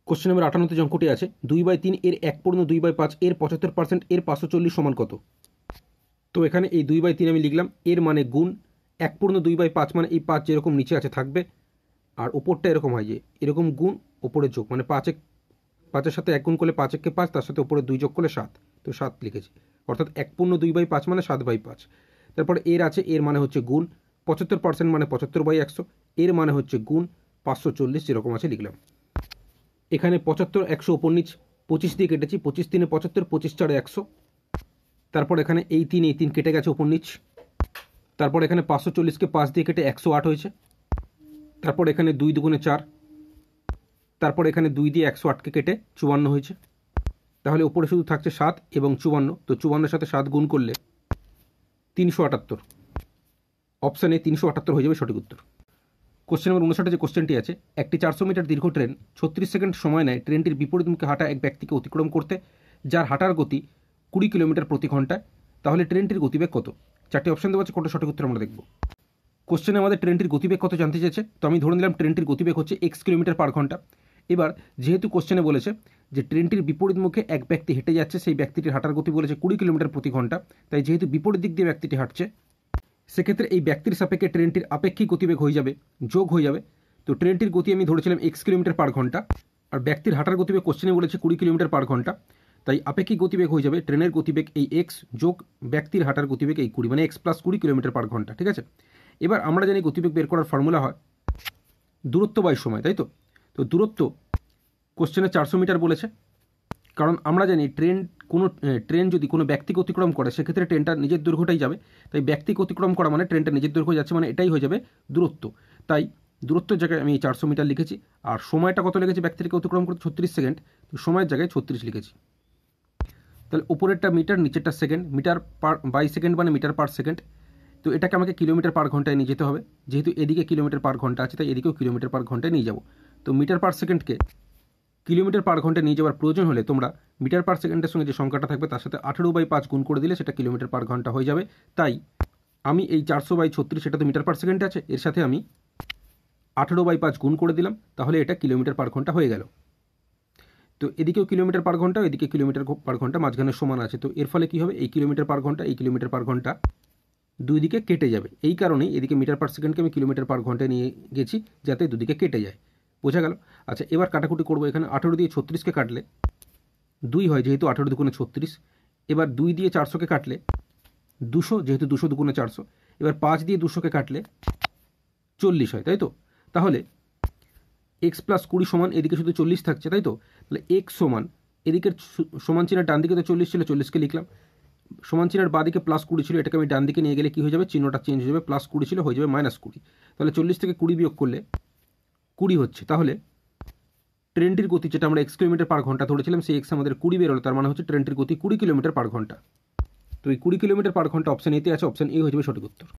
Question number 58 যে অঙ্কটি আছে 2/3 এর 1/2/5 এর 75% এর 540 সমান কত? তো এখানে এই 2/3 আমি লিখলাম, এর মানে গুণ 1/2/5 মানে এই 5 যেরকম নিচে আছে থাকবে, আর ওপরটা এরকম হয় যে এরকম গুণ ওপরে যোগ, মানে 5-এর সাথে 1 গুণ করলে 5 × 5, তার সাথে ওপরে 2 যোগ করলে 7, তো 7 লিখেছি, অর্থাৎ 1/2/5 মানে 7/5। তারপরে এর আছে, এর মানে হচ্ছে গুণ 75% মানে 75/100, এর মানে হচ্ছে গুণ 540 যেরকম আছে লিখলাম। এখানে 75 100 ওপর নিচ 25 দিয়ে কেটেছি, 25 3 75, 25 4 100। তারপর এখানে এই 3 কেটে গেছে ওপর নিচ। তারপর এখানে 540কে 5 দিয়ে কেটে 108 হয়েছে। তারপর এখানে 2 2 4। তারপর এখানে 2 দিয়ে 108কে কেটে 54 হয়েছে। তাহলে উপরে শুধু থাকছে 7 এবং 54, তো 54-এর সাথে 7 গুণ করলে 378। অপশান এ 378 হয়ে যাবে সঠিক উত্তর। কোশ্চেন নম্বর 59 যে কোশ্চেনটি আছে, একটি 400 মিটার দীর্ঘ ট্রেন 36 সেকেন্ড সময় নেয় ট্রেনটির বিপরীত মুখে হাঁটা এক ব্যক্তিকে অতিক্রম করতে, যার হাঁটার গতি 20 কিলোমিটার প্রতি ঘন্টায়। তাহলে ট্রেনটির গতিবেগ কত? 4টি অপশন দেওয়া আছে, কোনটা সঠিক উত্তর আমরা দেখব। কোশ্চেনে আমাদের ট্রেনটির গতিবেগ কত জানতে চেয়েছে, তো আমি ধরে নিলাম ট্রেনটির গতিবেগ হচ্ছে x কিলোমিটার পার ঘন্টা। এবার যেহেতু কোশ্চেনে বলেছে যে ট্রেনটির বিপরীত মুখে এক ব্যক্তি হেঁটে যাচ্ছে, সেই ব্যক্তিটির হাঁটার গতি বলেছে 20 কিলোমিটার প্রতি ঘন্টা, তাই যেহেতু বিপরীত দিক দিয়ে ব্যক্তিটি হাঁটছে, সেক্ষেত্রে এই ব্যক্তির সাপেক্ষে ট্রেনটির আপেক্ষিক গতিবেগ হয়ে যাবে, যোগ হয়ে যাবে। তো ট্রেনটির গতি আমি ধরেছিলাম x কিলোমিটার পার ঘন্টা, আর ব্যক্তির হাঁটার গতিবেগ কোশ্চেনে বলেছে 20 কিলোমিটার পার ঘন্টা, তাই আপেক্ষিক গতিবেগ হয়ে যাবে ট্রেনের গতিবেগ এই x যোগ ব্যক্তির হাঁটার গতিবেগ এই 20, মানে x + 20 কিলোমিটার পার ঘন্টা। ঠিক আছে, এবার আমরা জানি গতিবেগ বের করার ফর্মুলা হয় দূরত্ব বাই সময়, তাই তো। তো দূরত্ব কোশ্চেনে 400 মিটার বলেছে, কারণ আমরা জানি ট্রেন যদি কোনো ব্যক্তিকে অতিক্রম করে, সেক্ষেত্রে ট্রেনটা নিজের দৈর্ঘ্যটাই যাবে, তাই ব্যক্তিকে অতিক্রম করা মানে ট্রেনটা নিজের দৈর্ঘ্য যাচ্ছে, মানে এটাই হয়ে যাবে দূরত্ব। তাই দূরত্বের জায়গায় আমি 400 মিটার লিখেছি, আর সময়টা কত লিখেছি, ব্যক্তিকে অতিক্রম করতে 36 সেকেন্ড, তো সময়ের জায়গায় 36 লিখেছি। তাহলে উপরেরটা মিটার, নিচেরটা second, metre per by second মানে মিটার পার সেকেন্ড, তো এটাকে আমাকে কিলোমিটার পার ঘন্টায় নিয়ে যেতে হবে, যেহেতু এদিকে কিলোমিটার পার ঘন্টা আছে তাই এদিকেও কিলোমিটার পার ঘন্টায় নিয়ে যাব। তো মিটার পার সেকেন্ডকে কিলোমিটার পার ঘন্টায় নিয়ে যাওয়ার প্রয়োজন হলে তোমরা মিটার পার সেকেন্ডের সঙ্গে যে সংখ্যাটা থাকবে তার সাথে 18/5 গুণ করে দিলে সেটা কিলোমিটার পার ঘন্টা হয়ে যাবে। তাই আমি এই 400/36, সেটা তো মিটার পার সেকেন্ডে আছে, এর সাথে আমি 18/5 গুণ করে দিলাম, তাহলে এটা কিলোমিটার পার ঘন্টা হয়ে গেল। তো এদিকেও কিলোমিটার পার ঘন্টা, এদিকে কিলোমিটার পার ঘন্টা, মাঝখানে সমান আছে, তো এর ফলে কী হবে, এই কিলোমিটার পার ঘন্টা এই কিলোমিটার পার ঘন্টা দুই দিকে কেটে যাবে। এই কারণেই এদিকে মিটার পার সেকেন্ডকে আমি কিলোমিটার পার ঘন্টায় নিয়ে গেছি, যাতে দুদিকে কেটে যায়। বোঝা গেল? আচ্ছা, এবার কাটাকুটি করবো। এখানে 18 দিয়ে 36কে কাটলে 2 হয়, যেহেতু 18 দুগুণে 36। এবার 2 দিয়ে 400কে কাটলে 200, যেহেতু 200 দুগুণে 400। এবার 5 দিয়ে 200কে কাটলে 40 হয়, তাই তো। তাহলে x + 20 সমান, এদিকে শুধু 40 থাকছে, তাই তো। তাহলে x সমান, এদিকের সমান চিহ্নের ডান দিকে তো 40 ছিল, 40কে লিখলাম, সমান চিহ্নের বাঁ দিকে +20 ছিল, এটাকে আমি ডান দিকে নিয়ে গেলে কী হয়ে যাবে, চিহ্নটা চেঞ্জ হয়ে যাবে, +20 ছিল হয়ে যাবে -20। তাহলে 40 থেকে 20 বিয়োগ করলে 20 হচ্ছে। তাহলে ট্রেনটির গতি, যেটা আমরা x কিলোমিটার পার ঘন্টা ধরেছিলাম, সেই x আমাদের 20 বেরোলো, তার মানে হচ্ছে ট্রেনটির গতি 20 কিলোমিটার পার ঘন্টা। তো এই 20 কিলোমিটার পার ঘন্টা অপশান এতে আছে, অপশান এ হয়ে যাবে সঠিক উত্তর।